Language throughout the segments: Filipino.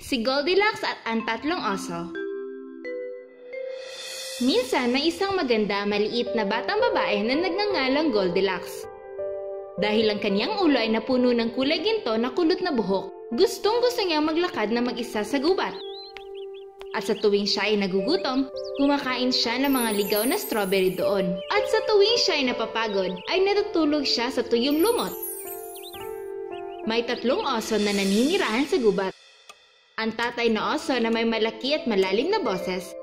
Si Goldilocks at ang tatlong oso. Minsan may isang maganda, maliit na batang babae na nagngangalang Goldilocks. Dahil ang kanyang ulo ay napuno ng kulay ginto na kulot na buhok, gustong-gusto niyang maglakad na mag-isa sa gubat. At sa tuwing siya ay nagugutom, kumakain siya ng mga ligaw na strawberry doon. At sa tuwing siya ay napapagod, ay natutulog siya sa tuyong lumot. May tatlong oso na naninirahan sa gubat. Ang tatay na oso na may malaki at malalim na boses.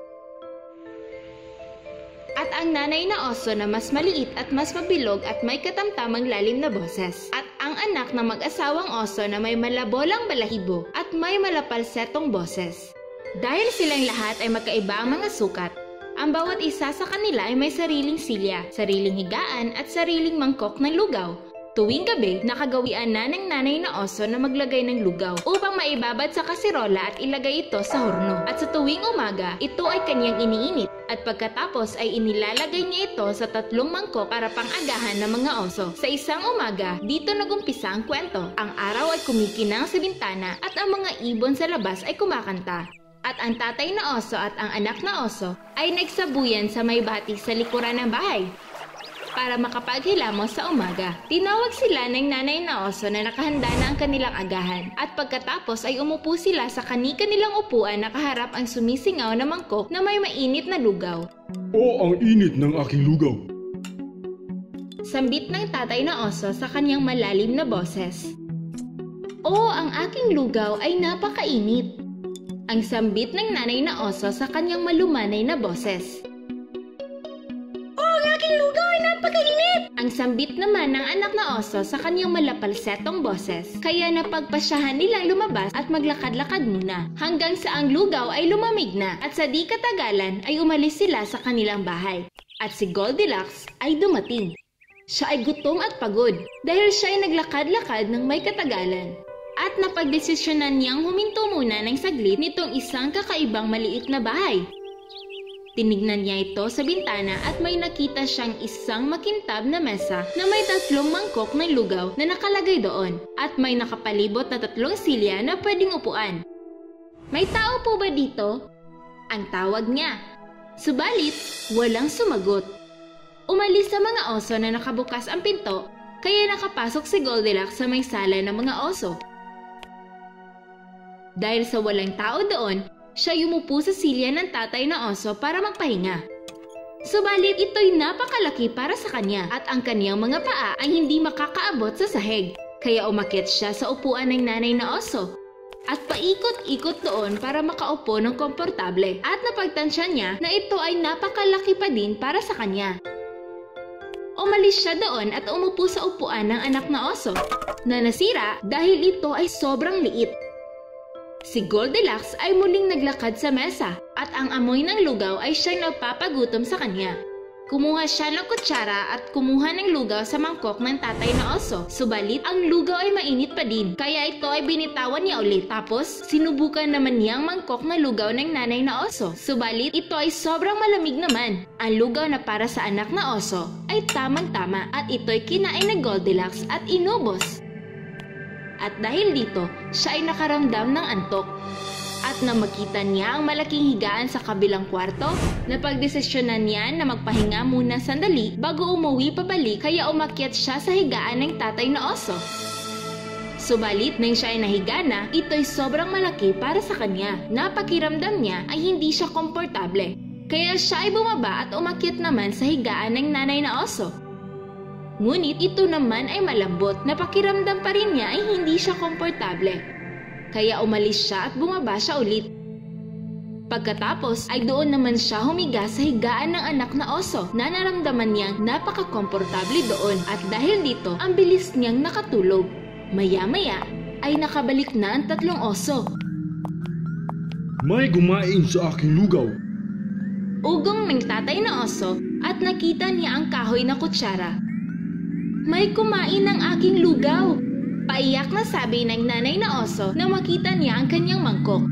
At ang nanay na oso na mas maliit at mas mabilog at may katamtamang lalim na boses. At ang anak na mag-asawang oso na may malabolang balahibo at may malapalsetong boses. Dahil silang lahat ay magkaiba ang mga sukat, ang bawat isa sa kanila ay may sariling silya, sariling higaan at sariling mangkok ng lugaw. Tuwing gabi, nakagawian na ng nanay na oso na maglagay ng lugaw upang maibabad sa kasirola at ilagay ito sa horno. At sa tuwing umaga, ito ay kanyang iniinit at pagkatapos ay inilalagay niya ito sa tatlong mangkok para pang-agahan ng mga oso. Sa isang umaga, dito nagumpisa ang kwento. Ang araw ay kumikinang sa bintana at ang mga ibon sa labas ay kumakanta. At ang tatay na oso at ang anak na oso ay nagsabuyan sa may bati sa likuran ng bahay. Para makapaghilamos sa umaga, tinawag sila ng nanay na oso na nakahanda na ang kanilang agahan. At pagkatapos ay umupo sila sa kani-kanilang upuan na kaharap ang sumisingaw na mangkok na may mainit na lugaw. Ang init ng aking lugaw! Sambit ng tatay na oso sa kanyang malalim na boses. Ang aking lugaw ay napakainit. Ang sambit ng nanay na oso sa kanyang malumanay na boses. Ang aking lugaw ay napakainit! Ang sambit naman ng anak na oso sa kanyang malapalsetong boses. Kaya napagpasyahan nilang lumabas at maglakad-lakad muna hanggang sa ang lugaw ay lumamig na at sa di katagalan ay umalis sila sa kanilang bahay. At si Goldilocks ay dumating. Siya ay gutom at pagod dahil siya ay naglakad-lakad ng may katagalan. At napagdesisyonan niyang huminto muna ng saglit nitong isang kakaibang maliit na bahay. Tinignan niya ito sa bintana at may nakita siyang isang makintab na mesa na may tatlong mangkok ng lugaw na nakalagay doon at may nakapalibot na tatlong silya na pwedeng upuan. May tao po ba dito? Ang tawag niya. Subalit, walang sumagot. Umalis sa mga oso na nakabukas ang pinto, kaya nakapasok si Goldilocks sa may sala ng mga oso. Dahil sa walang tao doon, siya yumupo sa silya ng tatay na oso para magpahinga. Subalit ito'y napakalaki para sa kanya at ang kaniyang mga paa ay hindi makakaabot sa sahig. Kaya umakyat siya sa upuan ng nanay na oso at paikot-ikot doon para makaupo ng komportable at napagtansya niya na ito ay napakalaki pa din para sa kanya. Umalis siya doon at umupo sa upuan ng anak na oso na nasira dahil ito ay sobrang liit. Si Goldilocks ay muling naglakad sa mesa at ang amoy ng lugaw ay siyang nagpapagutom sa kanya. Kumuha siya ng kutsara at kumuha ng lugaw sa mangkok ng tatay na oso. Subalit, ang lugaw ay mainit pa din, kaya ito ay binitawan niya ulit. Tapos, sinubukan naman niya ang mangkok na lugaw ng nanay na oso. Subalit, ito ay sobrang malamig naman. Ang lugaw na para sa anak na oso ay tamang-tama at ito'y kinain ng Goldilocks at inubos. At dahil dito, siya ay nakaramdam ng antok. At nang makita niya ang malaking higaan sa kabilang kwarto, napagdesisyonan niya na magpahinga muna sandali bago umuwi pabalik kaya umakyat siya sa higaan ng tatay na oso. Subalit nang siya ay nahiga na, ito'y sobrang malaki para sa kanya. Napakiramdam niya ay hindi siya komportable. Kaya siya ay bumaba at umakyat naman sa higaan ng nanay na oso. Ngunit ito naman ay malambot na pakiramdam pa rin niya ay hindi siya komportable. Kaya umalis siya at bumaba siya ulit. Pagkatapos ay doon naman siya humiga sa higaan ng anak na oso na naramdaman niyang napaka-komportable doon at dahil dito ang bilis niyang nakatulog. Maya-maya ay nakabalik na ang tatlong oso. May gumain sa aking lugaw. Ugong ng tatay na oso at nakita niya ang kahoy na kutsara. May kumain ng aking lugaw! Paiyak na sabi ng nanay na oso na makita niya ang kanyang mangkok.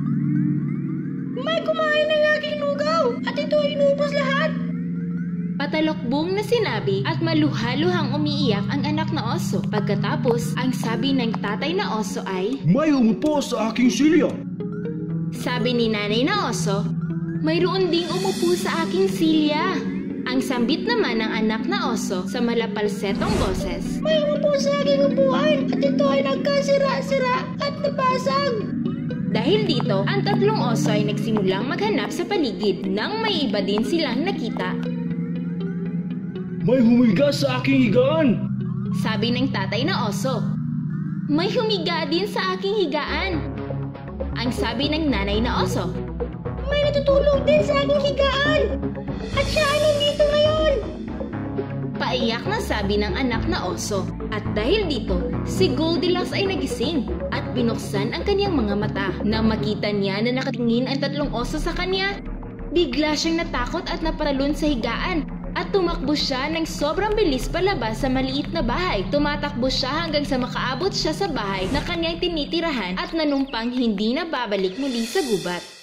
May kumain ng aking lugaw at ito ay inubos lahat! Patalokbong na sinabi at maluha-luhang umiiyak ang anak na oso. Pagkatapos, ang sabi ng tatay na oso ay, May umupo sa aking silya! Sabi ni nanay na oso, mayroon ding umupo sa aking silya. Ang sambit naman ng anak na oso sa malapalsetong boses, May umupo sa aking upuan at ito ay nagkasira-sira at nabasag. Dahil dito, ang tatlong oso ay nagsimulang maghanap sa paligid nang may iba din silang nakita. May humiga sa aking higaan. Sabi ng tatay na oso, may humiga din sa aking higaan. Ang sabi ng nanay na oso, May natutulog din sa aking higaan. At siya ay nandito ngayon. paiyak na sabi ng anak na oso. At dahil dito, si Goldilocks ay nagising at binuksan ang kanyang mga mata. Nang makita niya na nakatingin ang tatlong oso sa kanya, bigla siyang natakot at naparalon sa higaan. At tumakbo siya ng sobrang bilis palabas sa maliit na bahay. Tumatakbo siya hanggang sa makaabot siya sa bahay na kanyang tinitirahan at nanumpang hindi na babalik muli sa gubat.